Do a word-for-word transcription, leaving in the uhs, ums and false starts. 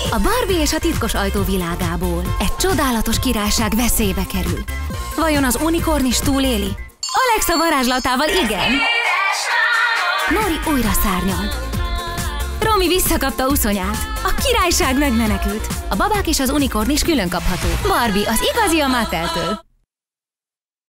A Barbie és a titkos ajtó világából egy csodálatos királyság veszélybe kerül. Vajon az unikornis túléli? Alexa varázslatával igen! Nori újra szárnyal. Romi visszakapta uszonyát. A királyság megmenekült. A babák és az unikornis külön kapható. Barbie az igazi a Matteltől.